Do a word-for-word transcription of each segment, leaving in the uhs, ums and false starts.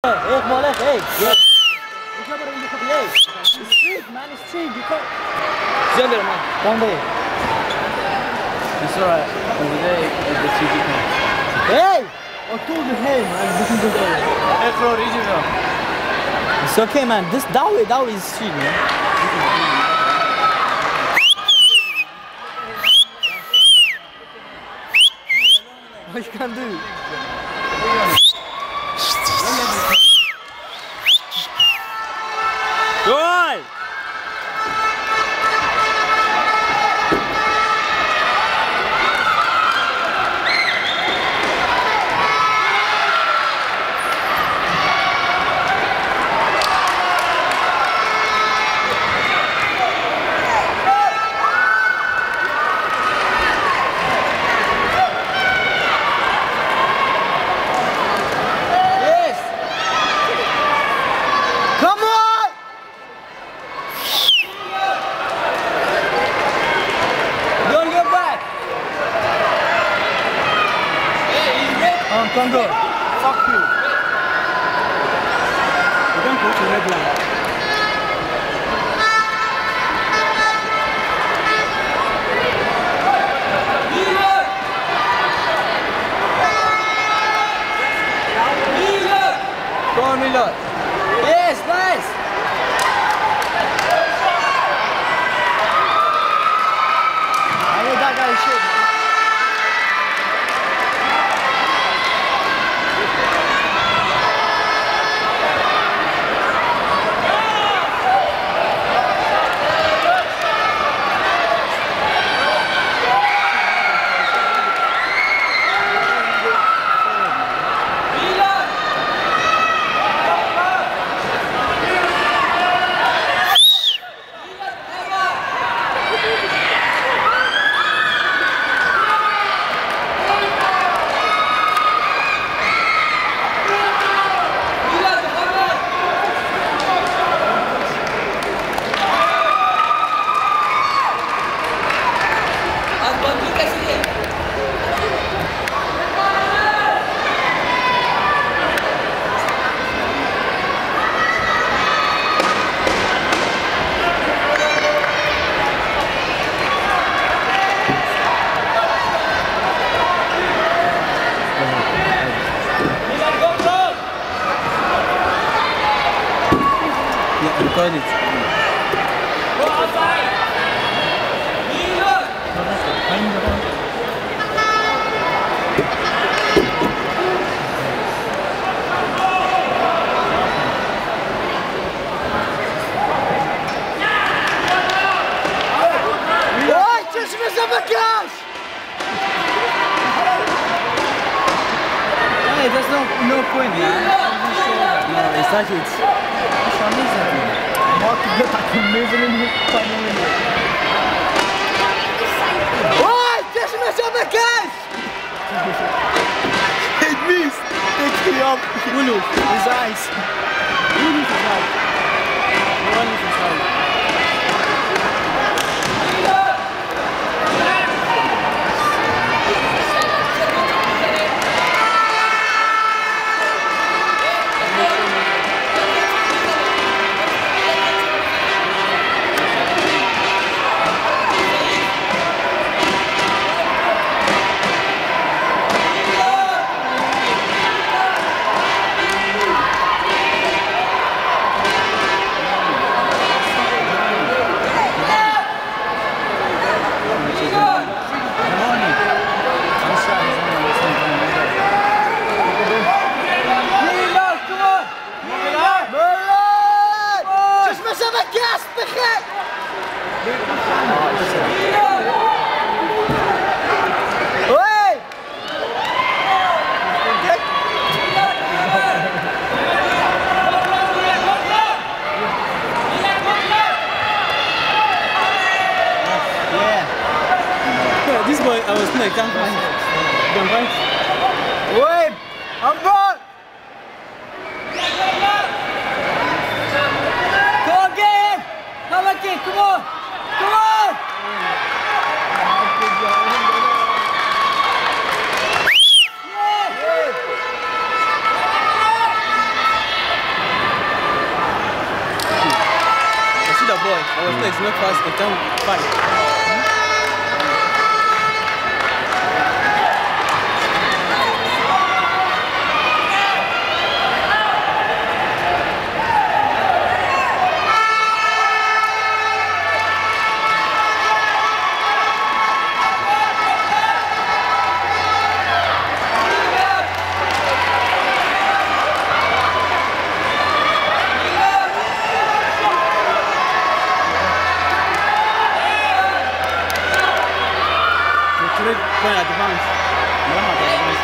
Hey, come on, left, hey. Yeah. You come over in the couple days. It's cheap, man, it's cheap. You can't. Down there, man. Down there. It's alright. Over there, the T V can. Hey! I told you, hey, man. This is good. Hey, bro, regional. It's okay, man. This that way, that way is cheap, man. What you can do? Good! Congo. Fuck you. You don't go to red line. Go on, Miller. Yes, nice. I know that guy is shit. Record it. Go outside! Ой, just miss up a cash! Hey, there's no no point, man. No, it's like it's. It's amazing. Mark takım mezunun panelini. Oi, just miss up a cash! It means take me up. Ulu, his eyes. Ulu, his eyes. One is his eyes. This boy, I was playing, can't find it. Don't find it. Wait! I'm gone! Come on, get him! Come on, kid, come on! Come on! Yeah! I was next, not fast, the time five. Point advance. No, not advance.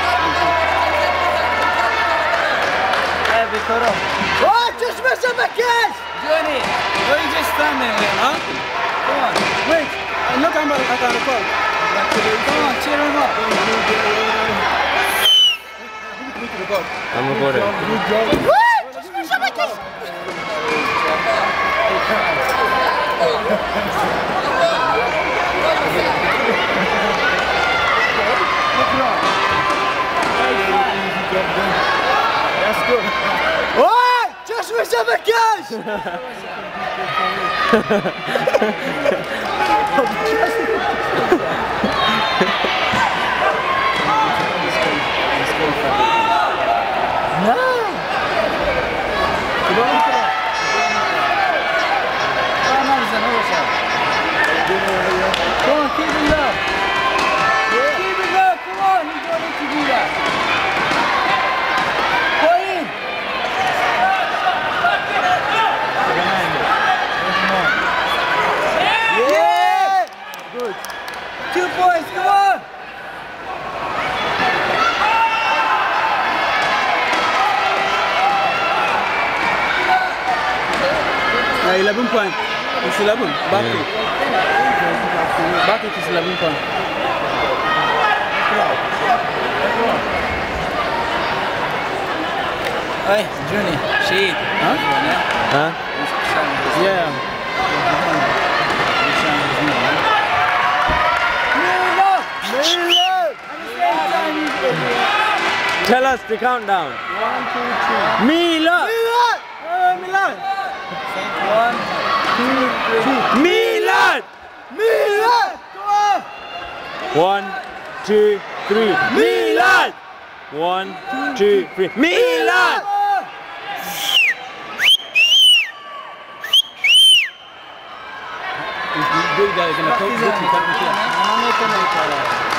Hey, Victoria. Oh, just miss him again! Johnny, why are you just standing there, huh? Come on. Wait, I'm not coming back, I can record. Come on, cheer him up. I'm recording. What? Just miss him again! That's good. Oh! Just miss him again! Come on, keep it up. Keep it up, come on, you don't need to do that. Go in. Yeah! Good. Two points, come on. Uh, eleven point. It's eleven. Back Yeah. it. Back it is eleven point. Hey, Johnny, shit. Huh? Huh? Yeah. Tell us the countdown. One, two, three. Mila! Milan! Oh, Milan! One, two, three. Milan! Milan! Come on! One, two, three. Milan! One, two, three. Milan! If you do that, you're gonna come.